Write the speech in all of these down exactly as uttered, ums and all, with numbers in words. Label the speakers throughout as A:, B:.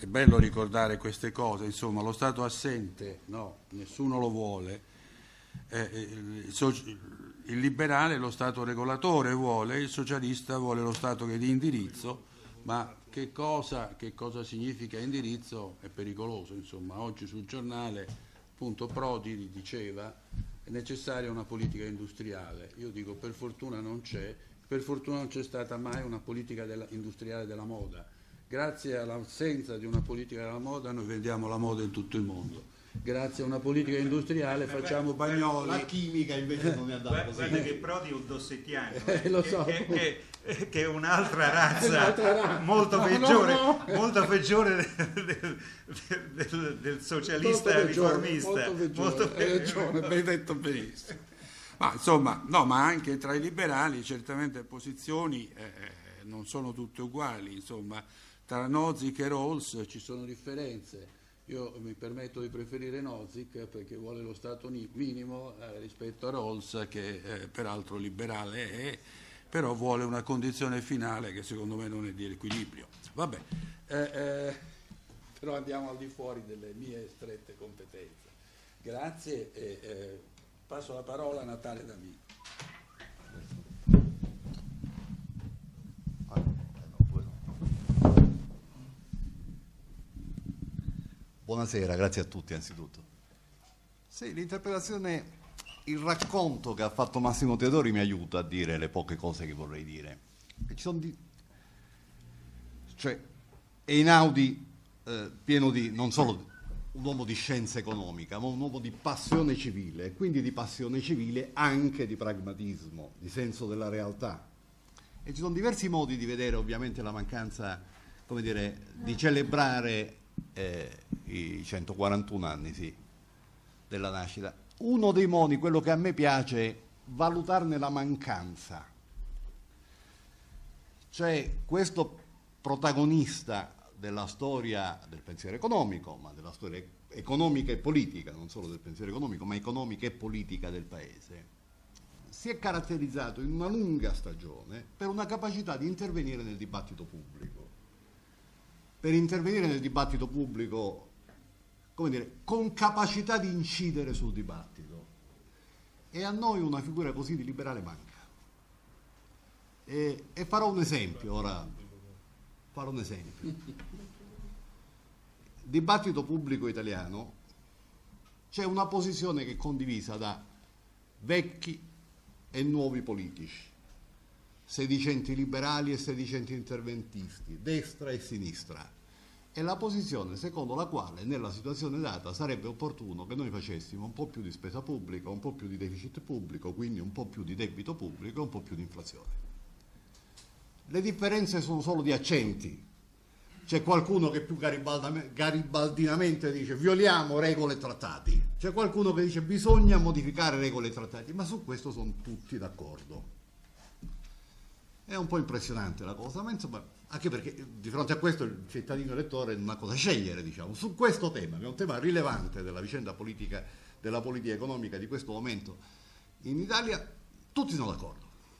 A: è bello ricordare queste cose, insomma, lo Stato assente, no, nessuno lo vuole, eh, il, il liberale lo Stato regolatore vuole, il socialista vuole lo Stato che è di indirizzo, ma che cosa, che cosa significa indirizzo è pericoloso, insomma, oggi sul giornale, appunto, Prodi diceva è necessaria una politica industriale, io dico per fortuna non c'è, per fortuna non c'è stata mai una politica della, industriale della moda. Grazie all'assenza di una politica della moda noi vendiamo la moda in tutto il mondo. Grazie a una politica industriale facciamo Bagnoli.
B: La chimica invece non è andata così.
C: Guarda che Prodi è un dossettiano,
A: eh, lo so.
C: che, che, che, che è un'altra razza,
A: un'altra razza.
C: molto
A: no,
C: peggiore,
A: no, no.
C: molto peggiore del, del, del, del socialista
A: molto peggiore,
C: riformista.
A: Molto peggiore,
C: molto
A: hai ragione, hai detto benissimo. Ma insomma, no, ma anche tra i liberali certamente posizioni eh, non sono tutte uguali, insomma, tra Nozick e Rawls ci sono differenze. Io mi permetto di preferire Nozick perché vuole lo Stato minimo eh, rispetto a Rawls che eh, peraltro liberale è, però vuole una condizione finale che secondo me non è di equilibrio. Vabbè, eh, eh, però andiamo al di fuori delle mie strette competenze. Grazie e eh, passo la parola a Natale D'Amico.
B: Buonasera, grazie a tutti anzitutto. Sì, l'interpretazione, il racconto che ha fatto Massimo Teodori mi aiuta a dire le poche cose che vorrei dire. Ci sono di... Cioè, Einaudi, eh, pieno di, non solo un uomo di scienza economica, ma un uomo di passione civile, e quindi di passione civile anche di pragmatismo, di senso della realtà. E ci sono diversi modi di vedere ovviamente la mancanza, come dire, di celebrare Eh, i centoquarantuno anni sì, della nascita. Uno dei modi, quello che a me piace, è valutarne la mancanza, cioè questo protagonista della storia del pensiero economico, ma della storia economica e politica, non solo del pensiero economico, ma economica e politica del paese, si è caratterizzato in una lunga stagione per una capacità di intervenire nel dibattito pubblico. Per intervenire nel dibattito pubblico, come dire, con capacità di incidere sul dibattito. E a noi una figura così di liberale manca. E, e farò un esempio, ora farò un esempio. Il dibattito pubblico italiano c'è una posizione che è condivisa da vecchi e nuovi politici, sedicenti liberali e sedicenti interventisti, destra e sinistra. È la posizione secondo la quale nella situazione data sarebbe opportuno che noi facessimo un po' più di spesa pubblica, un po' più di deficit pubblico, quindi un po' più di debito pubblico e un po' più di inflazione. Le differenze sono solo di accenti. C'è qualcuno che più garibaldinamente dice violiamo regole e trattati, c'è qualcuno che dice bisogna modificare regole e trattati, ma su questo sono tutti d'accordo. È un po' impressionante la cosa, ma insomma, anche perché di fronte a questo il cittadino elettore non ha cosa scegliere, diciamo. Su questo tema, che è un tema rilevante della vicenda politica, della politica economica di questo momento in Italia, tutti sono d'accordo.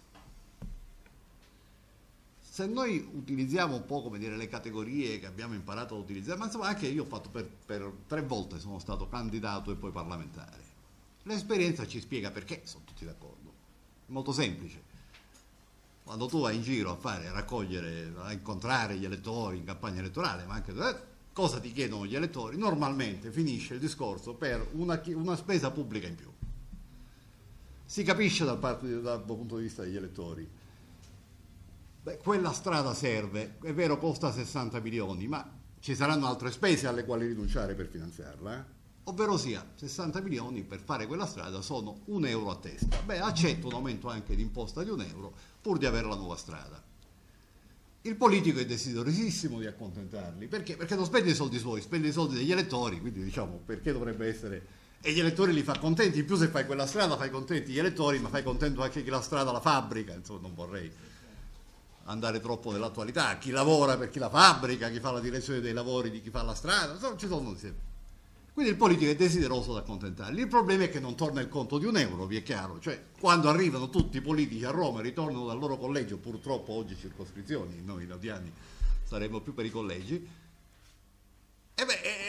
B: Se noi utilizziamo un po', come dire, le categorie che abbiamo imparato a utilizzare, ma insomma anche io ho fatto per, per tre volte, sono stato candidato e poi parlamentare. L'esperienza ci spiega perché sono tutti d'accordo. È molto semplice. Quando tu vai in giro a fare, a raccogliere, a incontrare gli elettori in campagna elettorale, ma anche eh, cosa ti chiedono gli elettori? Normalmente finisce il discorso per una, una spesa pubblica in più. Si capisce dal, parte, dal punto di vista degli elettori. Beh, quella strada serve, è vero, costa sessanta milioni, ma ci saranno altre spese alle quali rinunciare per finanziarla, eh? Ovvero sia, sessanta milioni per fare quella strada sono un euro a testa. Beh, accetto un aumento anche di imposta di un euro pur di avere la nuova strada. Il politico è desiderosissimo di accontentarli. Perché? Perché non spende i soldi suoi, spende i soldi degli elettori, quindi diciamo, perché dovrebbe essere... E gli elettori li fa contenti, in più se fai quella strada fai contenti gli elettori, ma fai contento anche chi la strada la fabbrica, insomma non vorrei andare troppo nell'attualità, chi lavora per chi la fabbrica, chi fa la direzione dei lavori di chi fa la strada, insomma ci sono... Quindi il politico è desideroso di accontentarli. Il problema è che non torna il conto di un euro, vi è chiaro. Cioè, quando arrivano tutti i politici a Roma e ritornano dal loro collegio, purtroppo oggi circoscrizioni, noi laudiani saremmo più per i collegi,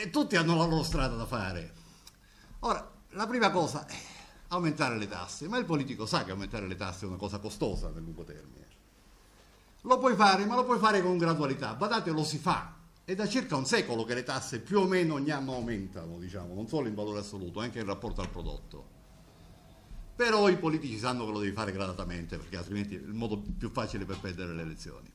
B: e tutti hanno la loro strada da fare. Ora, la prima cosa è aumentare le tasse, ma il politico sa che aumentare le tasse è una cosa costosa nel lungo termine. Lo puoi fare, ma lo puoi fare con gradualità. Badate, lo si fa. È da circa un secolo che le tasse più o meno ogni anno aumentano, diciamo, non solo in valore assoluto, anche in rapporto al prodotto. Però i politici sanno che lo devi fare gradatamente, perché altrimenti è il modo più facile per perdere le elezioni.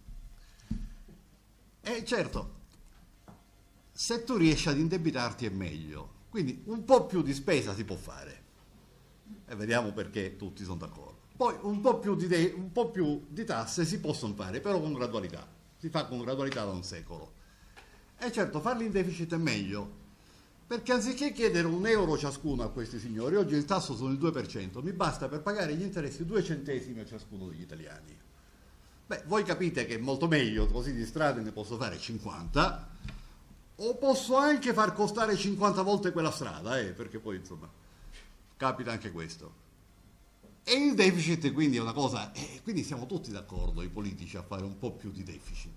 B: E certo, se tu riesci ad indebitarti è meglio, quindi un po' più di spesa si può fare. E vediamo perché tutti sono d'accordo. Poi un po' più di, de- un po' più di tasse si possono fare, però con gradualità. Si fa con gradualità da un secolo. E certo, farli in deficit è meglio, perché anziché chiedere un euro ciascuno a questi signori, oggi il tasso sono il due per cento, mi basta per pagare gli interessi due centesimi a ciascuno degli italiani. Beh, voi capite che è molto meglio, così di strade ne posso fare cinquanta, o posso anche far costare cinquanta volte quella strada, eh, perché poi insomma capita anche questo. E il deficit quindi è una cosa, eh, quindi siamo tutti d'accordo, i politici, a fare un po' più di deficit.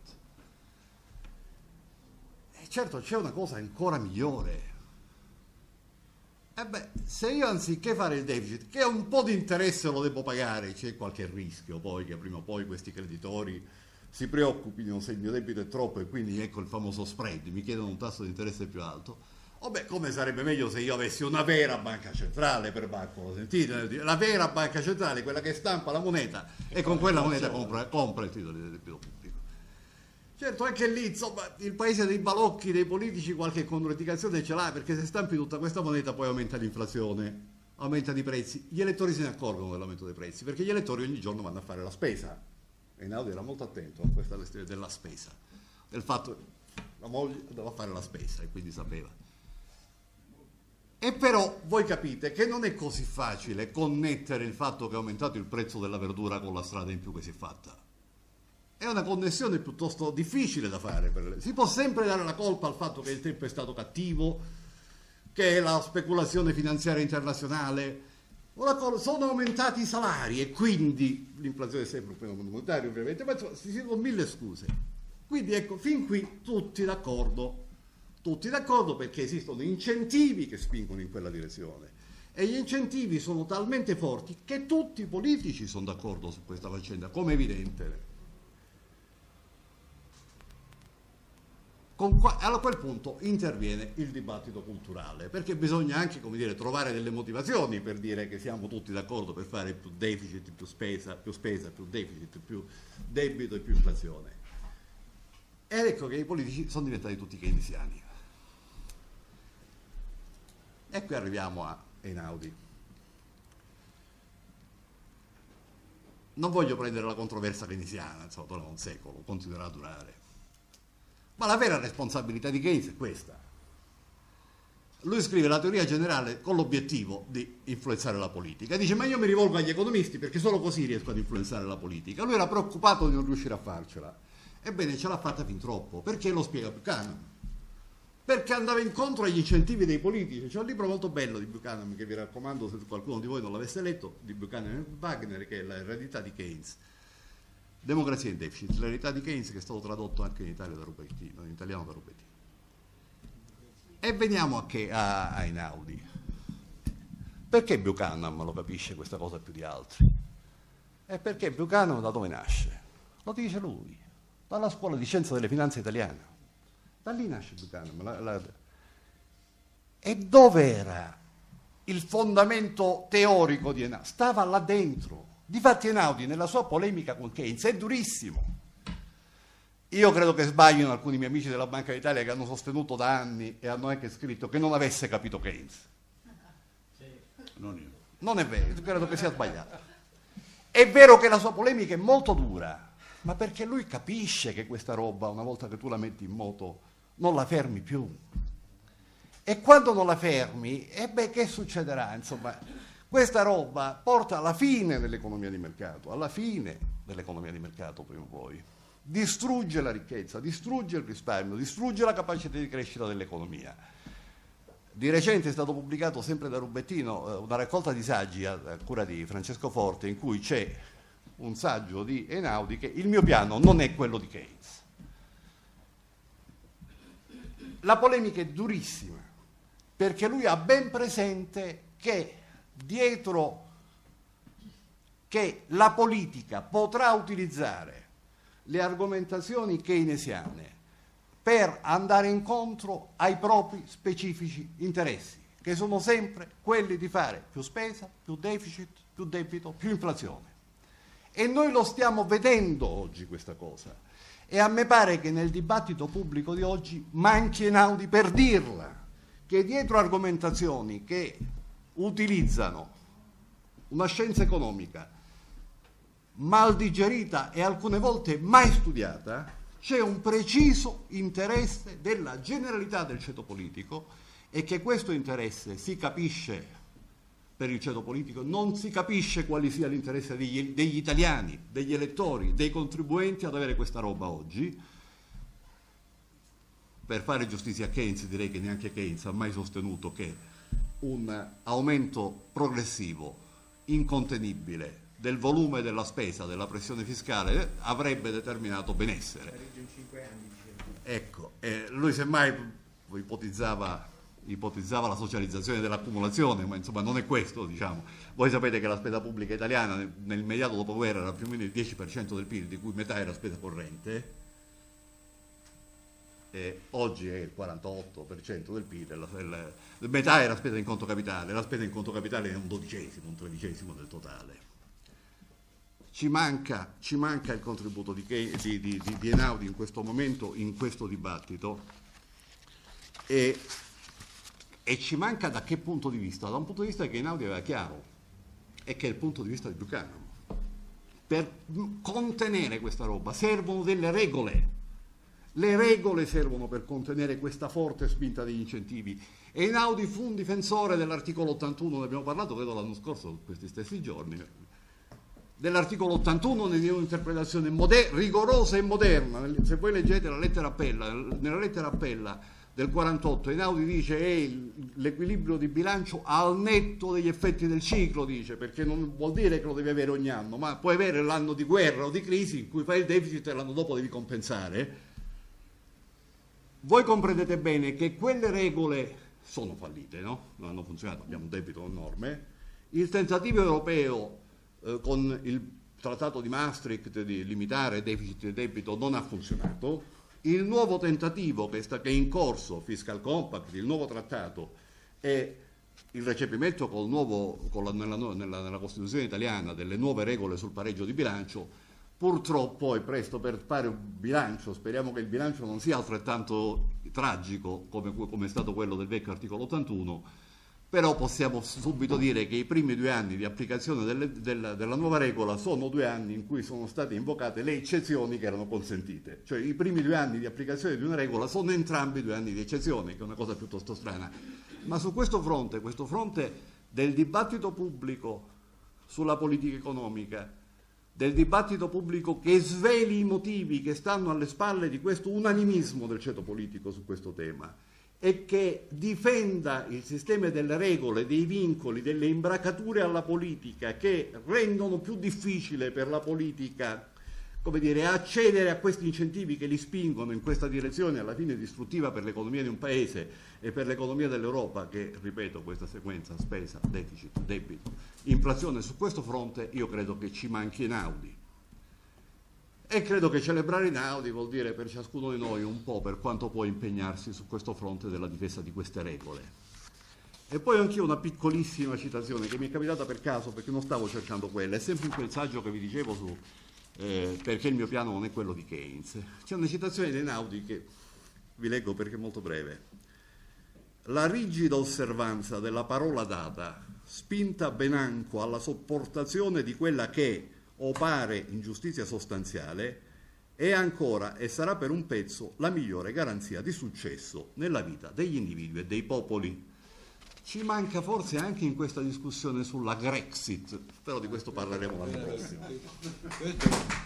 B: E certo c'è una cosa ancora migliore. E beh, se io anziché fare il deficit, che un po' di interesse lo devo pagare, c'è qualche rischio poi che prima o poi questi creditori si preoccupino se il mio debito è troppo e quindi ecco il famoso spread, mi chiedono un tasso di interesse più alto. O beh, come sarebbe meglio se io avessi una vera banca centrale per Bacco, sentite? La vera banca centrale, quella che stampa la moneta e con quella moneta compra, compra il titolo di debito pubblico. Certo, anche lì, insomma, il paese dei balocchi, dei politici, qualche controindicazione ce l'ha, perché se stampi tutta questa moneta poi aumenta l'inflazione, aumentano i prezzi. Gli elettori se ne accorgono dell'aumento dei prezzi, perché gli elettori ogni giorno vanno a fare la spesa. E Einaudi era molto attento a questa questione della spesa, del fatto che la moglie doveva fare la spesa e quindi sapeva. E però voi capite che non è così facile connettere il fatto che è aumentato il prezzo della verdura con la strada in più che si è fatta. È una connessione piuttosto difficile da fare. Per le... Si può sempre dare la colpa al fatto che il tempo è stato cattivo, che la speculazione finanziaria internazionale, una cosa, sono aumentati i salari e quindi l'inflazione è sempre un fenomeno monetario ovviamente, ma insomma, si sono mille scuse. Quindi ecco, fin qui tutti d'accordo. Tutti d'accordo perché esistono incentivi che spingono in quella direzione e gli incentivi sono talmente forti che tutti i politici sono d'accordo su questa faccenda, come evidente. Con qua, a quel punto interviene il dibattito culturale, perché bisogna anche, come dire, trovare delle motivazioni per dire che siamo tutti d'accordo per fare più deficit, più spesa, più spesa, più deficit, più debito e più inflazione. Ed ecco che i politici sono diventati tutti keynesiani. E qui arriviamo a Einaudi. Non voglio prendere la controversia keynesiana, insomma, dura un secolo, continuerà a durare. Ma la vera responsabilità di Keynes è questa. Lui scrive la teoria generale con l'obiettivo di influenzare la politica. Dice, ma io mi rivolgo agli economisti perché solo così riesco ad influenzare la politica. Lui era preoccupato di non riuscire a farcela. Ebbene, ce l'ha fatta fin troppo. Perché lo spiega Buchanan? Perché andava incontro agli incentivi dei politici. C'è un libro molto bello di Buchanan che vi raccomando se qualcuno di voi non l'avesse letto, di Buchanan e Wagner, che è l'eredità di Keynes. Democrazia in deficit, l'eredità di Keynes, che è stato tradotto anche in Italia da Rubettino, in italiano da Rubettino. E veniamo a, che, a, a Einaudi. Perché Buchanan lo capisce questa cosa più di altri? E perché Buchanan da dove nasce? Lo dice lui, dalla scuola di scienza delle finanze italiana. Da lì nasce Buchanan. La, la... E dove era il fondamento teorico di Einaudi? Stava là dentro. Difatti Einaudi nella sua polemica con Keynes è durissimo. Io credo che sbaglino alcuni miei amici della Banca d'Italia che hanno sostenuto da anni e hanno anche scritto che non avesse capito Keynes. Non io. Non è vero, credo che sia sbagliato. È vero che la sua polemica è molto dura, ma perché lui capisce che questa roba, una volta che tu la metti in moto, non la fermi più. E quando non la fermi, e beh, che succederà? Insomma, questa roba porta alla fine dell'economia di mercato, alla fine dell'economia di mercato prima o poi. Distrugge la ricchezza, distrugge il risparmio, distrugge la capacità di crescita dell'economia. Di recente è stato pubblicato sempre da Rubettino una raccolta di saggi a cura di Francesco Forte in cui c'è un saggio di Einaudi che il mio piano non è quello di Keynes. la polemica è durissima, perché lui ha ben presente che dietro che la politica potrà utilizzare le argomentazioni keynesiane per andare incontro ai propri specifici interessi, che sono sempre quelli di fare più spesa, più deficit, più debito, più inflazione. E noi lo stiamo vedendo oggi questa cosa. E a me pare che nel dibattito pubblico di oggi manchi Einaudi per dirla, che dietro argomentazioni che utilizzano una scienza economica mal digerita e alcune volte mai studiata, c'è un preciso interesse della generalità del ceto politico, e che questo interesse si capisce per il ceto politico, non si capisce quale sia l'interesse degli, degli italiani, degli elettori, dei contribuenti ad avere questa roba oggi. Per fare giustizia a Keynes, direi che neanche Keynes ha mai sostenuto che un aumento progressivo, incontenibile del volume della spesa, della pressione fiscale, avrebbe determinato benessere. Ecco, eh, lui semmai ipotizzava, ipotizzava la socializzazione dell'accumulazione, ma insomma non è questo, diciamo. Voi sapete che la spesa pubblica italiana nel, nell'immediato dopoguerra era più o meno il dieci per cento del P I L, di cui metà era spesa corrente, e oggi è il quarantotto per cento del P I L, la, la, la, metà era spesa in conto capitale, la spesa in conto capitale è un dodicesimo, un tredicesimo del totale. Ci manca, ci manca il contributo di, di, di, di Einaudi in questo momento, in questo dibattito, e, e ci manca da che punto di vista? Da un punto di vista che Einaudi aveva chiaro, e che è il punto di vista di Buchanan. Per contenere questa roba servono delle regole, le regole servono per contenere questa forte spinta degli incentivi. E Einaudi fu un difensore dell'articolo ottantuno, ne abbiamo parlato credo l'anno scorso, questi stessi giorni, dell'articolo ottantuno ne dio un'interpretazione moder- rigorosa e moderna. Se voi leggete la lettera appella, nella lettera appella del quarantotto, Einaudi dice è l'equilibrio di bilancio al netto degli effetti del ciclo, dice, perché non vuol dire che lo devi avere ogni anno, ma puoi avere l'anno di guerra o di crisi in cui fai il deficit e l'anno dopo devi compensare. Voi comprendete bene che quelle regole sono fallite, no? Non hanno funzionato, abbiamo un debito enorme. Il tentativo europeo con il trattato di Maastricht di limitare deficit e debito non ha funzionato. Il nuovo tentativo che, sta, che è in corso, Fiscal Compact, il nuovo trattato, e il recepimento col nuovo, con la, nella, nella, nella Costituzione italiana delle nuove regole sul pareggio di bilancio, purtroppo è presto per fare un bilancio. Speriamo che il bilancio non sia altrettanto tragico come, come è stato quello del vecchio articolo ottantuno, però possiamo subito dire che i primi due anni di applicazione delle, della, della nuova regola sono due anni in cui sono state invocate le eccezioni che erano consentite. Cioè i primi due anni di applicazione di una regola sono entrambi due anni di eccezione, che è una cosa piuttosto strana. Ma su questo fronte, questo fronte del dibattito pubblico sulla politica economica, del dibattito pubblico che sveli i motivi che stanno alle spalle di questo unanimismo del ceto politico su questo tema, e che difenda il sistema delle regole, dei vincoli, delle imbracature alla politica che rendono più difficile per la politica, come dire, accedere a questi incentivi che li spingono in questa direzione alla fine distruttiva per l'economia di un paese e per l'economia dell'Europa, che, ripeto, questa sequenza spesa, deficit, debito, inflazione. Su questo fronte io credo che ci manchi Einaudi. E credo che celebrare Einaudi vuol dire per ciascuno di noi un po' per quanto può impegnarsi su questo fronte della difesa di queste regole. E poi anch'io una piccolissima citazione che mi è capitata per caso, perché non stavo cercando quella, è sempre in quel saggio che vi dicevo su eh, perché il mio piano non è quello di Keynes. C'è una citazione di Einaudi che vi leggo perché è molto breve. La rigida osservanza della parola data, spinta benanco alla sopportazione di quella che o pare ingiustizia sostanziale, è ancora e sarà per un pezzo la migliore garanzia di successo nella vita degli individui e dei popoli. Ci manca forse anche in questa discussione sulla Grexit, però di questo parleremo l'anno prossimo.